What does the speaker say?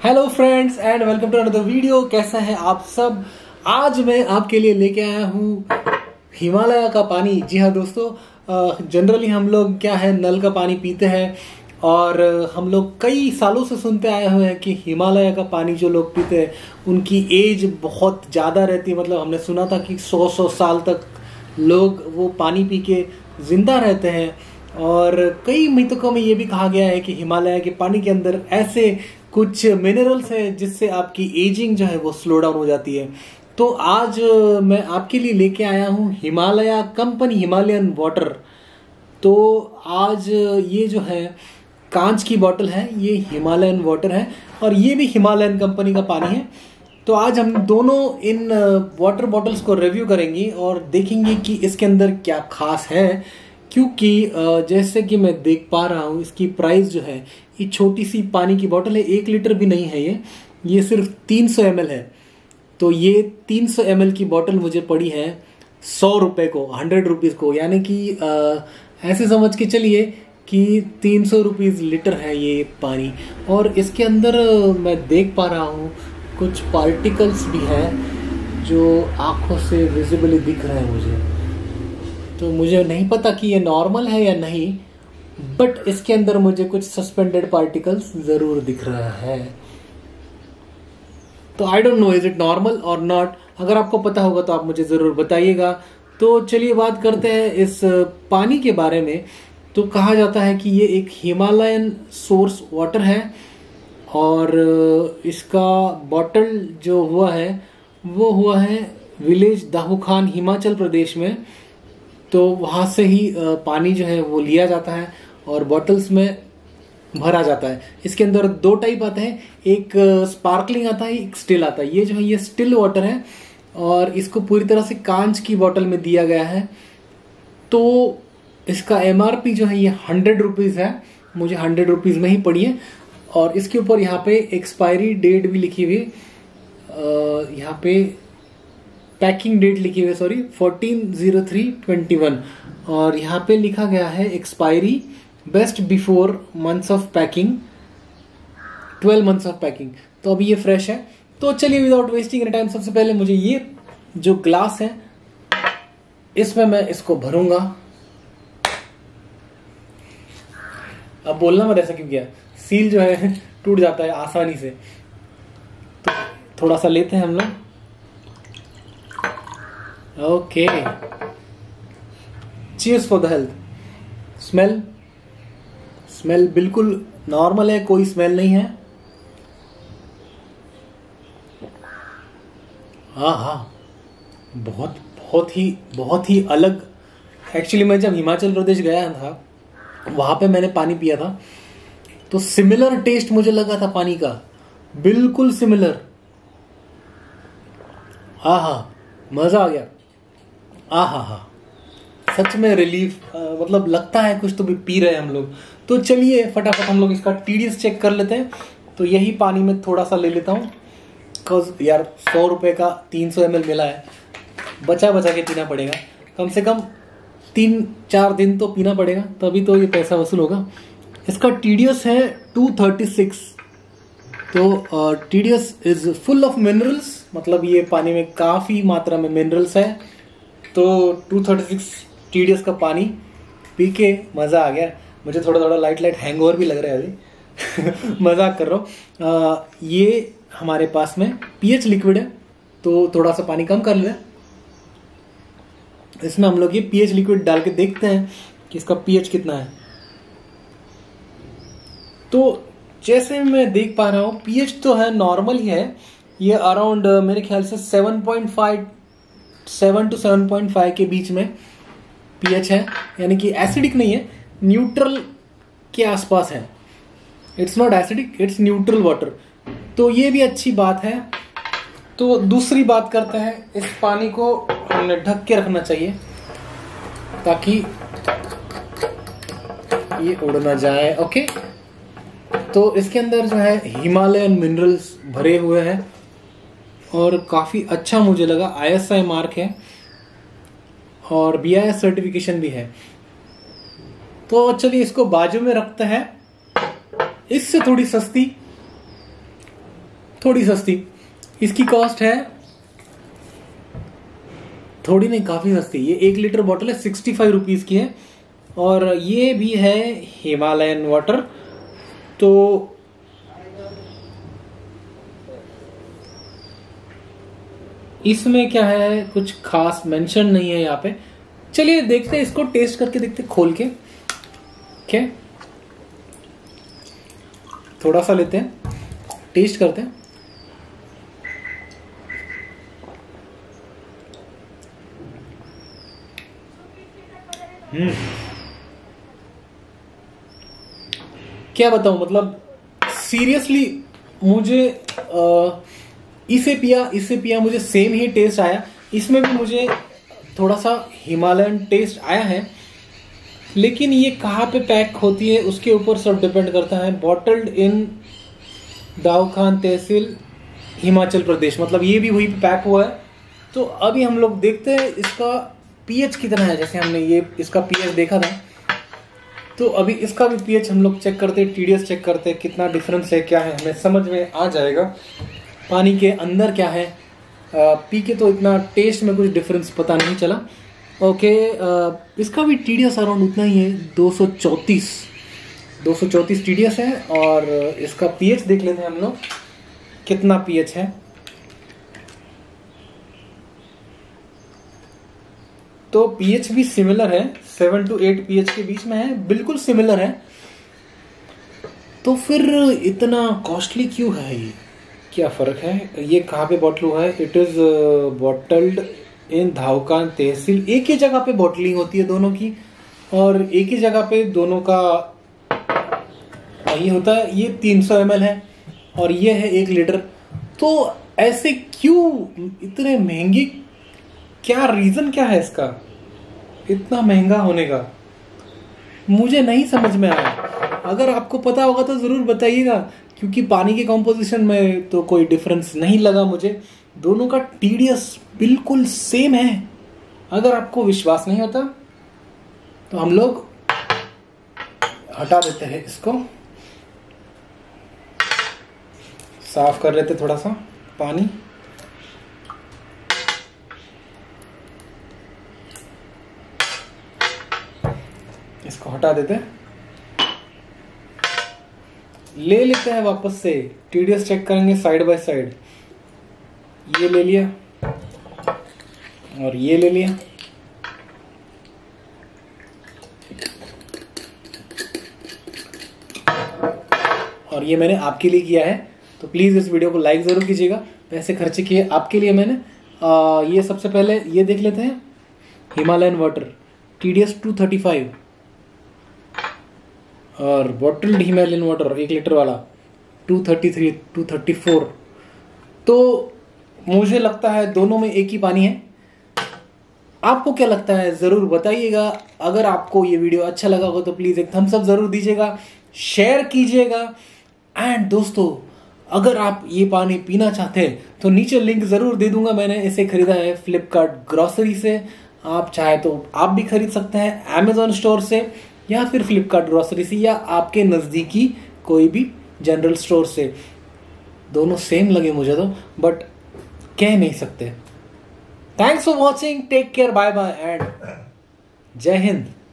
Hello friends and welcome to another video. कैसा है आप सब। आज मैं आपके लिए लेके आया हूँ हिमालय का पानी। जी हाँ दोस्तों, जनरली हम लोग क्या है नल का पानी पीते हैं और हम लोग कई सालों से सुनते आए हुए हैं कि हिमालय का पानी जो लोग पीते हैं उनकी एज बहुत ज़्यादा रहती है। मतलब हमने सुना था कि 100 साल तक लोग वो पानी पी के जिंदा रहते हैं। और कई मिथकों में ये भी कहा गया है कि हिमालय के पानी के अंदर ऐसे कुछ मिनरल्स हैं जिससे आपकी एजिंग जो है वो स्लो डाउन हो जाती है। तो आज मैं आपके लिए लेके आया हूँ हिमालय कंपनी हिमालयन वाटर। तो आज ये जो है कांच की बोतल है, ये हिमालयन वाटर है और ये भी हिमालयन कंपनी का पानी है। तो आज हम दोनों इन वाटर बॉटल्स को रिव्यू करेंगे और देखेंगे कि इसके अंदर क्या खास है। क्योंकि जैसे कि मैं देख पा रहा हूँ इसकी प्राइस जो है, ये छोटी सी पानी की बोतल है, 1 लीटर भी नहीं है ये सिर्फ 300 ml है। तो ये 300 ml की बोतल मुझे पड़ी है 100 रुपये को, 100 रुपीज़ को। यानी कि ऐसे समझ के चलिए कि 300 रुपीज़ लीटर है ये पानी। और इसके अंदर मैं देख पा रहा हूँ कुछ पार्टिकल्स भी हैं जो आँखों से विजिबली दिख रहे हैं मुझे। तो मुझे नहीं पता कि ये नॉर्मल है या नहीं, बट इसके अंदर मुझे कुछ सस्पेंडेड पार्टिकल्स जरूर दिख रहा है। तो I don't know is it normal और नॉट। अगर आपको पता होगा तो आप मुझे जरूर बताइएगा। तो चलिए बात करते हैं इस पानी के बारे में। तो कहा जाता है कि ये एक हिमालयन सोर्स वाटर है और इसका बॉटल जो हुआ है वो हुआ है विलेज दाहूखान हिमाचल प्रदेश में। तो वहाँ से ही पानी जो है वो लिया जाता है और बॉटल्स में भरा जाता है। इसके अंदर 2 टाइप आते हैं, एक स्पार्कलिंग आता है, एक स्टिल आता है। ये जो है ये स्टिल वाटर है और इसको पूरी तरह से कांच की बोतल में दिया गया है। तो इसका MRP जो है ये 100 रुपीज़ है। मुझे 100 रुपीज़ में ही पड़ी है। और इसके ऊपर यहाँ पे एक्सपायरी डेट भी लिखी हुई, यहाँ पे पैकिंग डेट लिखी हुई है, सॉरी 14/03/21। और यहाँ पे लिखा गया है expiry best before months of packing, 12 months of packing. तो अभी ये फ्रेश है। तो चलिए विदाउट वेस्टिंग एनी टाइम सबसे पहले मुझे ये जो ग्लास है इसमें मैं इसको भरूंगा। अब बोलना मत ऐसा क्यों किया, सील जो है टूट जाता है आसानी से। तो थोड़ा सा लेते हैं हम लोग। Okay, cheers for the health. Smell बिल्कुल नॉर्मल है, कोई स्मेल नहीं है। हाँ, बहुत ही अलग। एक्चुअली मैं जब हिमाचल प्रदेश गया था वहां पे मैंने पानी पिया था तो सिमिलर टेस्ट मुझे लगा था पानी का, बिल्कुल सिमिलर। मजा आ गया। सच में रिलीफ, मतलब लगता है कुछ तो भी पी रहे हैं हम लोग। तो चलिए फटाफट हम लोग इसका TDS चेक कर लेते हैं। तो यही पानी में थोड़ा सा ले लेता हूँ, बिकॉज यार 100 रुपये का 300 ml मिला है, बचा के पीना पड़ेगा। कम से कम 3-4 दिन तो पीना पड़ेगा, तभी तो ये पैसा वसूल होगा। इसका TDS है 236। तो TDS is full of minerals, मतलब ये पानी में काफ़ी मात्रा में मिनरल्स है। तो 236 TDS का पानी पी के मज़ा आ गया। मुझे थोड़ा लाइट हैंगओवर भी लग रहा है अभी मजाक कर रहा हूँ। ये हमारे पास में pH लिक्विड है, तो थोड़ा सा पानी कम कर ले। इसमें हम लोग ये pH लिक्विड डाल के देखते हैं कि इसका pH कितना है। तो जैसे मैं देख पा रहा हूँ pH तो है नॉर्मल ही है। ये अराउंड मेरे ख्याल से 7 to 7.5 के बीच में pH है। यानी कि एसिडिक नहीं है, न्यूट्रल के आसपास है। It's not acidic, it's neutral water. तो ये भी अच्छी बात है। तो दूसरी बात करते हैं, इस पानी को हमने ढक के रखना चाहिए ताकि ये उड़ ना जाए। ओके, तो इसके अंदर जो है हिमालयन मिनरल्स भरे हुए हैं और काफ़ी अच्छा मुझे लगा। ISI मार्क है और BIS सर्टिफिकेशन भी है। तो चलिए इसको बाजू में रखते हैं। इससे थोड़ी सस्ती थोड़ी सस्ती। इसकी कॉस्ट है, थोड़ी नहीं काफी सस्ती, ये 1 लीटर बॉटल है, 65 रुपीज की है। और ये भी है हिमालयन वाटर। तो इसमें क्या है, कुछ खास मेंशन नहीं है यहाँ पे। चलिए देखते हैं, इसको टेस्ट करके देखते हैं खोल के। क्या थोड़ा सा लेते हैं, टेस्ट करते हैं। क्या बताऊं, मतलब सीरियसली मुझे इससे पिया मुझे सेम ही टेस्ट आया। इसमें भी मुझे थोड़ा सा हिमालयन टेस्ट आया है, लेकिन ये कहाँ पे पैक होती है उसके ऊपर सब डिपेंड करता है। बॉटल्ड इन दाऊखान तहसील हिमाचल प्रदेश, मतलब ये भी वही पे पैक हुआ है। तो अभी हम लोग देखते हैं इसका पीएच कितना है। जैसे हमने ये इसका पीएच देखा था, तो अभी इसका भी पीएच हम लोग चेक करते हैं, टीडीएस चेक करते हैं, कितना डिफरेंस है, क्या है, हमें समझ में आ जाएगा पानी के अंदर क्या है। पी के तो इतना टेस्ट में कुछ डिफरेंस पता नहीं चला। ओके, इसका भी टीडीएस अराउंड उतना ही है, 234 टीडीएस है। और इसका पीएच देख लेते हैं हम लोग कितना पीएच है। तो पीएच भी सिमिलर है, 7 to 8 पीएच के बीच में है, बिल्कुल सिमिलर है। तो फिर इतना कॉस्टली क्यों है ये, क्या फर्क है? ये कहाँ पे बॉटल हुआ है? इट इज बॉटल्ड इन धावकान तहसील। एक ही जगह पे बॉटलिंग होती है दोनों की, और एक ही जगह पे दोनों का ये होता है। ये 300 ml है और ये है 1 लीटर। तो ऐसे क्यों इतने महंगे, क्या रीजन क्या है इसका इतना महंगा होने का, मुझे नहीं समझ में आया। अगर आपको पता होगा तो जरूर बताइएगा, क्योंकि पानी के कॉम्पोजिशन में तो कोई डिफरेंस नहीं लगा मुझे। दोनों का टीडीएस बिल्कुल सेम है। अगर आपको विश्वास नहीं होता तो हम लोग हटा देते हैं, इसको साफ कर लेते थोड़ा सा पानी। इसको हटा देते, ले लेते हैं वापस से, टीडीएस चेक करेंगे साइड बाय साइड। ये ले लिया और ये ले लिया। और ये मैंने आपके लिए किया है, तो प्लीज इस वीडियो को लाइक जरूर कीजिएगा। पैसे खर्चे किए आपके लिए मैंने। ये सबसे पहले ये देख लेते हैं, हिमालयन वाटर टीडीएस 235 और बॉटल्ड हिमालयन वाटर 1 लीटर वाला 233 234। तो मुझे लगता है दोनों में एक ही पानी है। आपको क्या लगता है जरूर बताइएगा। अगर आपको ये वीडियो अच्छा लगा हो तो प्लीज एक थम्स अप जरूर दीजिएगा, शेयर कीजिएगा। एंड दोस्तों, अगर आप ये पानी पीना चाहते हैं तो नीचे लिंक जरूर दे दूंगा। मैंने इसे खरीदा है फ्लिपकार्ट ग्रोसरी से। आप चाहे तो आप भी खरीद सकते हैं अमेजोन स्टोर से, या फिर फ्लिपकार्ट ग्रोसरी से, या आपके नजदीकी कोई भी जनरल स्टोर से। दोनों सेम लगे मुझे तो, बट कह नहीं सकते। Thanks for watching, take care, bye bye and जय हिंद।